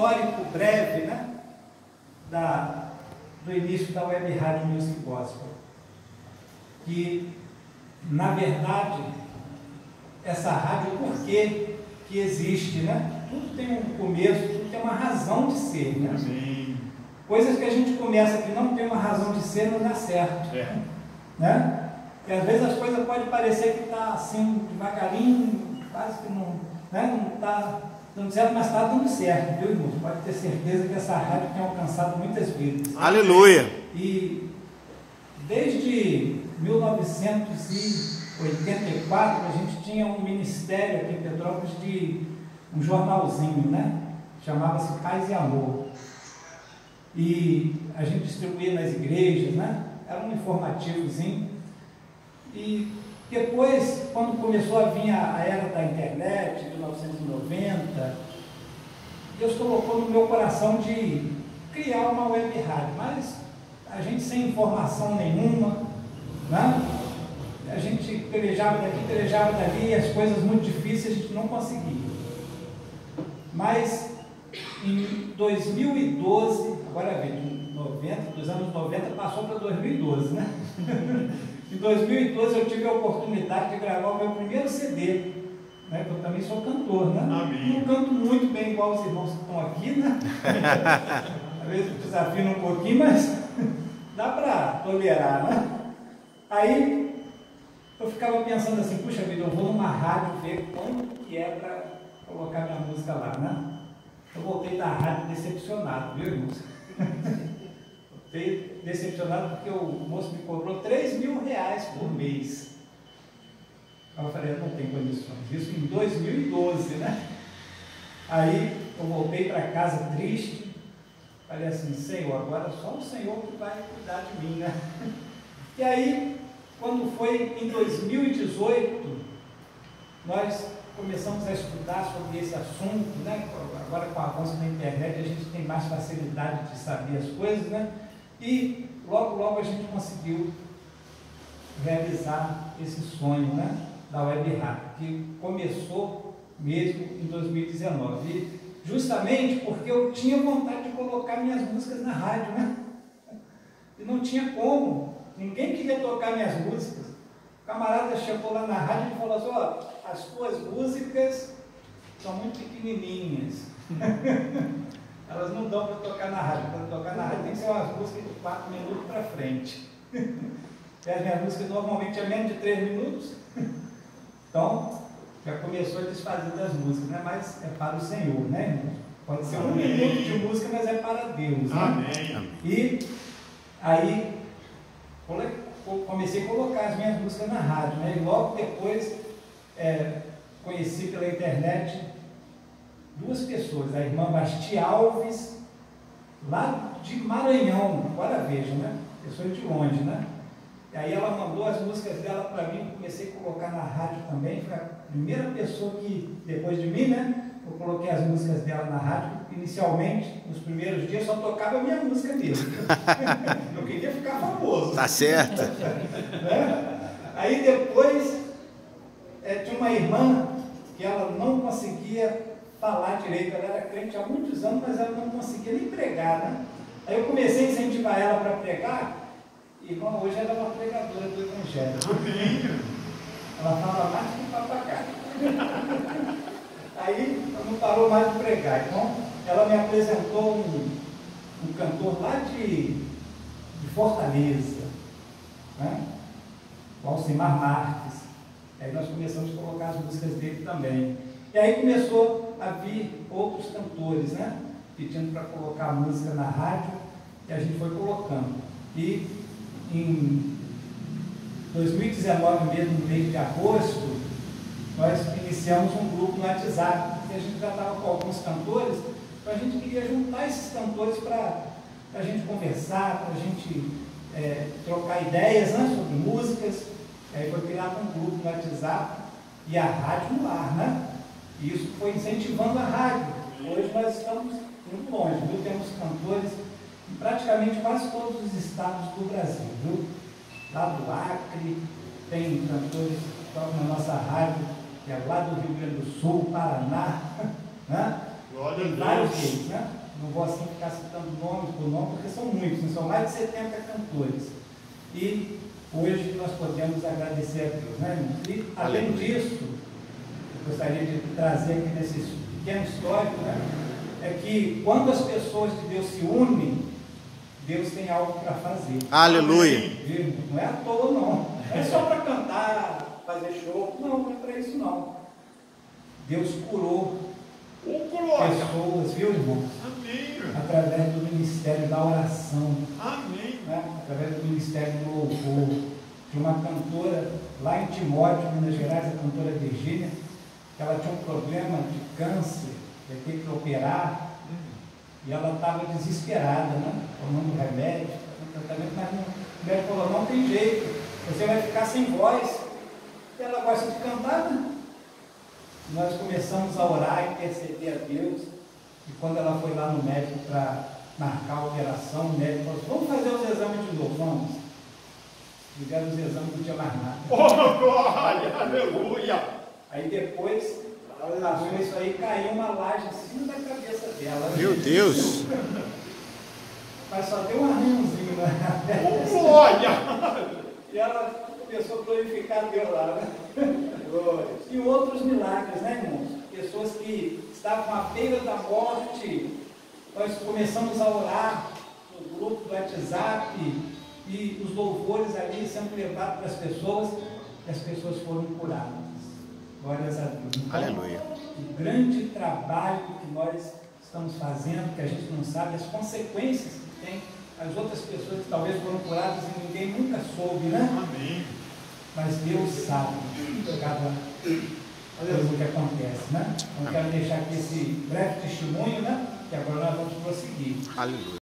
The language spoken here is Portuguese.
histórico breve, né, do início da Web Rádio Music Gospel. Que, na verdade, essa rádio, por que existe, né? Tudo tem um começo, tudo tem uma razão de ser, né? Amém. Coisas que a gente começa que não tem uma razão de ser, não dá certo. Né? E às vezes as coisas podem parecer que está assim, devagarinho, quase que não está dando certo, mas está dando certo, viu, irmãos? Pode ter certeza que essa rádio tem alcançado muitas vidas. Aleluia! E desde 1984 a gente tinha um ministério aqui em Petrópolis de um jornalzinho, né? Chamava-se Paz e Amor. E a gente distribuía nas igrejas, né? Era um informativozinho. E depois, quando começou a vir a era da internet, 1990, Deus colocou no meu coração de criar uma web rádio, mas a gente sem informação nenhuma, né? A gente pelejava daqui, pelejava dali, as coisas muito difíceis a gente não conseguia. Mas em 2012, agora vem, dos anos 90 passou para 2012, né? Em 2012 eu tive a oportunidade de gravar o meu primeiro CD, né? Eu também sou cantor, né? Amém. Não canto muito bem igual os irmãos que estão aqui, né? Às vezes eu desafino um pouquinho, mas dá para tolerar, né? Aí eu ficava pensando assim, puxa vida, eu vou numa rádio ver como que é para colocar minha música lá, né? Eu voltei da rádio decepcionado, viu, irmãos? Voltei decepcionado porque o moço me cobrou R$3.000 por mês. Eu falei, não tem condições. Isso em 2012, né? Aí eu voltei para casa triste. Falei assim, Senhor, agora só o Senhor que vai cuidar de mim, né? E aí, quando foi em 2018, nós começamos a estudar sobre esse assunto, né? Agora com o avanço da internet a gente tem mais facilidade de saber as coisas, né? E logo a gente conseguiu realizar esse sonho, né? Da Web Rádio, que começou mesmo em 2019. E justamente porque eu tinha vontade de colocar minhas músicas na rádio, né? E não tinha como, ninguém queria tocar minhas músicas. O camarada chegou lá na rádio e falou assim, ó, as tuas músicas são muito pequenininhas. Elas não dão para tocar na rádio. Para tocar na rádio tem que ser umas músicas de 4 minutos para frente. E as minhas músicas normalmente é menos de 3 minutos. Então, já começou a desfazer das músicas, né? Mas é para o Senhor, né, irmão? Pode ser 1 minuto de música, mas é para Deus, né? Amém. E aí comecei a colocar as minhas músicas na rádio, né? E logo depois conheci pela internet 2 pessoas, a irmã Basti Alves, lá de Maranhão, agora vejam, né? Pessoas de longe, né? E aí ela mandou as músicas dela para mim, comecei a colocar na rádio também, foi a primeira pessoa que, depois de mim, né? Eu coloquei as músicas dela na rádio. Inicialmente, nos primeiros dias, só tocava a minha música mesmo. Eu queria ficar famoso. Tá certo. Né? Aí depois, tinha uma irmã que ela não conseguia falar direito. Ela era crente há muitos anos, mas ela não conseguia nem pregar, né? Aí eu comecei a incentivar ela para pregar. E irmã, hoje ela é uma pregadora do Evangelho. Amém. Ela fala mais que papagaio. Aí ela não parou mais de pregar. Então, ela me apresentou um cantor lá de Fortaleza, né? O Alcimar Marques. Aí nós começamos a colocar as músicas dele também. E aí começou a vir outros cantores, né? Pedindo para colocar a música na rádio, e a gente foi colocando. E em 2019 mesmo, no mês de agosto, nós iniciamos um grupo no WhatsApp, porque a gente já estava com alguns cantores, então a gente queria juntar esses cantores para a gente conversar, para a gente trocar ideias, né, sobre músicas. Aí foi criado um grupo no WhatsApp e a rádio no ar, né? E isso foi incentivando a rádio. Hoje nós estamos muito longe, viu? Temos cantores em praticamente quase todos os estados do Brasil, viu? Lá do Acre, tem cantores que tocam na nossa rádio, que é lá do Rio Grande do Sul, Paraná, né? Tem vários deles, né? Não vou assim ficar citando nome por nome, porque são muitos, né? São mais de 70 cantores. E hoje nós podemos agradecer a Deus, né, irmãos? E além disso, eu gostaria de trazer aqui nesse pequeno histórico, né? É que quando as pessoas de Deus se unem, Deus tem algo para fazer. Aleluia. Não é à toa, não. Não é só para cantar, fazer show. Não é para isso, não. Deus curou pessoas, viu, irmãos? Amém. Através do ministério da oração. Amém. Né? Através do ministério do louvor. De uma cantora lá em Timóteo, Minas Gerais, a cantora Virgínia, que ela tinha um problema de câncer, ia ter que operar. E ela estava desesperada, né? Tomando remédio, tratamento, mas o médico falou, não tem jeito, você vai ficar sem voz. E ela gosta de cantar, né? Nós começamos a orar e interceder a Deus. E quando ela foi lá no médico para marcar a operação, o médico falou, vamos fazer os exames de novo, vamos. Fizeram os exames, não tinha mais nada. Oh, glória, aleluia. Aí depois, passou isso aí, caiu uma laje em cima da cabeça dela. Meu Deus! Mas só deu um arranhãozinho na cabeça. Oh, glória. E ela começou a glorificar Deus lá, né? E outros milagres, né, irmãos? Pessoas que estavam à beira da morte, nós começamos a orar no grupo do WhatsApp e os louvores ali sendo levados para as pessoas, e as pessoas foram curadas. Glórias a Deus. Então, aleluia. O grande trabalho que nós estamos fazendo, que a gente não sabe, as consequências que tem as outras pessoas que talvez foram curadas e ninguém nunca soube, né? Amém. Mas Deus sabe cada coisa que acontece, né? Então quero deixar aqui esse breve testemunho, né? Que agora nós vamos prosseguir. Aleluia.